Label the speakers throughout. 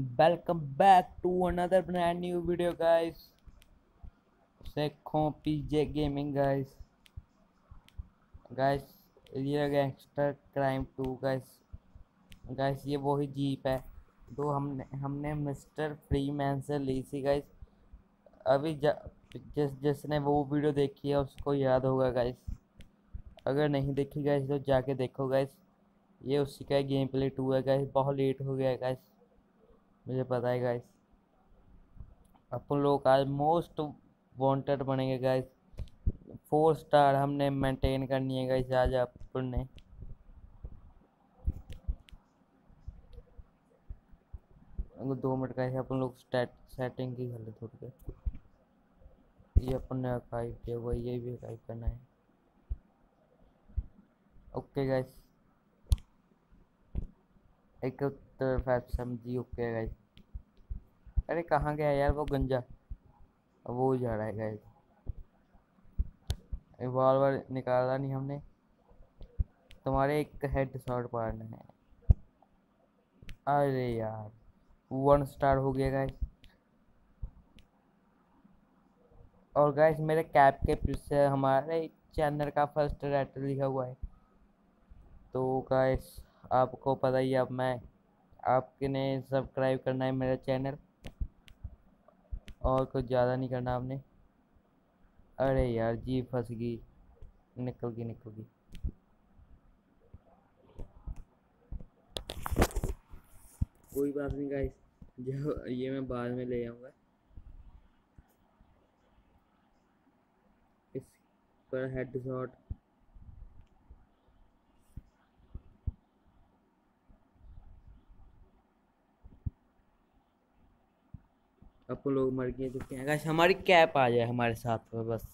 Speaker 1: Welcome back to another brand new video, guys. Sekho PJ Gaming, guys, ये gangster crime 2, guys, ये वही jeep है जो हमने मिस्टर फ्रीमैन से ली थी, guys। अभी जिसने वो वीडियो देखी है उसको याद होगा, guys। अगर नहीं देखी, guys, तो जाके देखो, guys। ये उसी का गेम प्ले 2 है, guys। बहुत लेट हो गया है, guys। मुझे पता है, guys। अपन लोग आज मोस्ट वांटेड बनेंगे, गाइस। 4 स्टार हमने मेंटेन करनी है, गाइस। आज अपन ने 2 मिनट, गाइस। अपन लोग सेटिंग की कर ले थोड़ी देर। ये अपन ने आर्काइव किया हुआ है, ये भी आर्काइव करना है। Okay, guys. एक तरफ समझी। Okay, guys. अरे कहाँ गया यार वो गंजा? वो जा रहा है, गाइस। रिवॉल्वर निकाला नहीं हमने। तुम्हारे एक हेड शॉट मारना है। अरे यार, 1 स्टार हो गया, गाइस। और गाइस, मेरे कैप के पीछे हमारे चैनल का फर्स्ट रेटर लिखा हुआ है। तो गाइस, आपको पता ही है, अब मैं आपके ने सब्सक्राइब करना है मेरा चैनल, और कुछ ज़्यादा नहीं करना आपने। अरे यार, जी फंस गई। निकल गई, निकल गई। कोई बात नहीं, गाइस। जो ये मैं बाद में ले आऊँगा। इस पर हेड शॉट। अब लोग मर गए चुके हैं, गाइस। हमारी कैप आ जाए हमारे साथ में बस।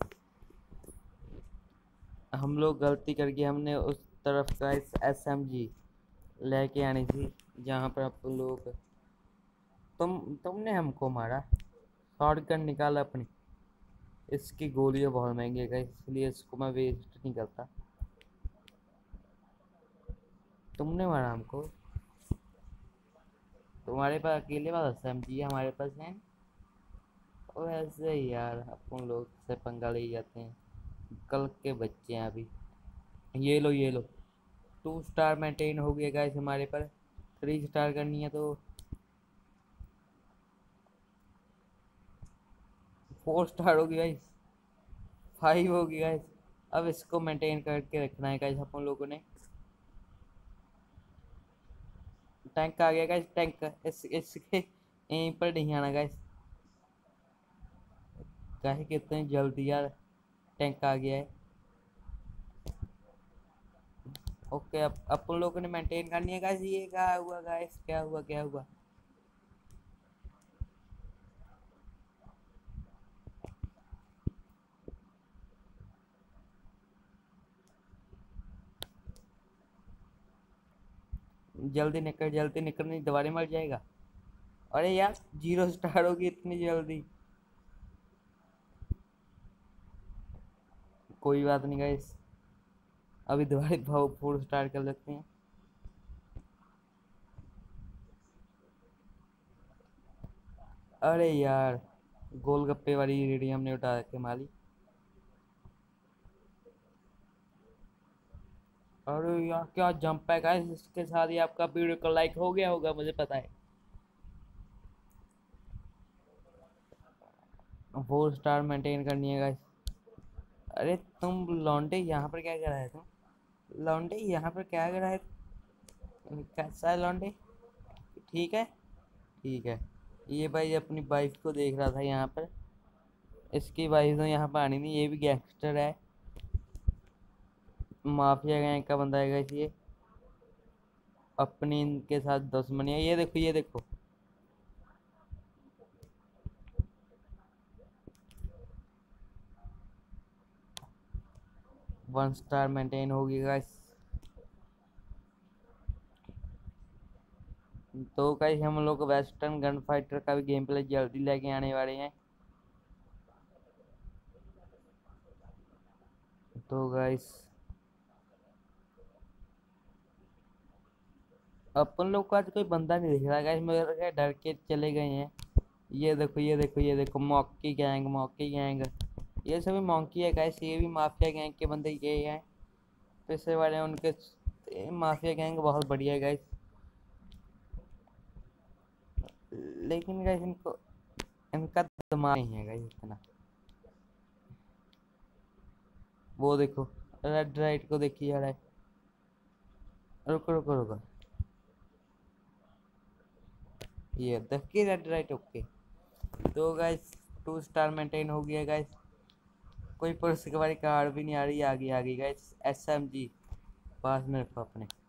Speaker 1: हम लोग गलती करके हमने उस तरफ का इस SMG लेके आनी थी, जहाँ पर आप लोग तुमने हमको मारा। शॉर्ट गन निकाला अपनी। इसकी गोलियां बहुत महंगी है, गाइस, इसलिए इसको मैं वेस्ट नहीं करता। तुमने मारा हमको। तुम्हारे पास अकेले पास SMG है, हमारे पास है। और ऐसे ही यार, अपन लोग से पंगा ले जाते हैं। कल के बच्चे हैं अभी। ये लो, ये लो। 2 स्टार मेंटेन हो गया, गाइस, हमारे पर। 3 स्टार करनी है तो 4 स्टार होगी, गाइस। 5 होगी, गाइस। अब इसको मेंटेन करके रखना है, गाइस, अपन लोगों ने। टैंक आ गया, गाइस। टैंक इसके यहीं पर नहीं आना, गाइस। काहे कितनी जल्दी यार, टैंक आ गया है। ओके, अब अपन लोगों ने मेंटेन करनी है, गाइस। ये क्या हुआ, गाइस? क्या हुआ, क्या हुआ? जल्दी निकल, जल्दी निकल, नहीं दोबारा मर जाएगा। अरे यार, 0 स्टार होगी इतनी जल्दी। कोई बात नहीं, गाइस। अभी दोबारा भाव 4 स्टार कर लेते हैं। अरे यार, गोलगप्पे वाली रेडी हमने उठा के मारी। अरे यार, क्या जंप है, गाइस। इसके साथ ही आपका वीडियो को लाइक हो गया होगा, मुझे पता है। 4 स्टार मेंटेन करनी है, गाइस। अरे तुम लौंडे, यहाँ पर क्या कर रहा है तुम? लौंडे, यहाँ पर क्या कर रहा है? कैसा है लौंडे? ठीक है। ठीक है। ये भाई अपनी वाइफ को देख रहा था यहाँ पर। इसकी वाइफ तो यहाँ पर आनी नहीं, ये भी गैंगस्टर है। माफिया गैंग का बंदा है, गाइस, ये। अपनी इनके साथ दुश्मनी है। ये देखो, ये देखो। 1 स्टार मेंटेन होगी, गाइस। तो गाइस, हम लोग वेस्टर्न गन फाइटर का भी गेम प्ले जल्दी लेके आने वाले हैं। तो गाइस, अपन लोग को आज कोई बंदा नहीं दिख रहा गाइस, मगर क्या डर के चले गए हैं। ये देखो ये देखो ये देखो, मॉकी गैंग मॉकी गैंग, ये सभी मॉन्की है गाइस, ये भी माफिया गैंग के बंदे ये हैं। पैसे वाले हैं उनके, माफिया गैंग बहुत बढ़िया है गाइस। लेकिन गाइस इनको, इनका दिमाग नहीं है गाइस इतना। वो देखो रेड राइट को देखिए यार। रुको रुको रुको, ये देखिए रेड राइट ओके। तो गाइस 2 स्टार मेंटेन हो गया गाइस। कोई पुलिस की बारी कार भी नहीं आ रही, आगे आ गई गाइस। SMG पास में रखो अपने।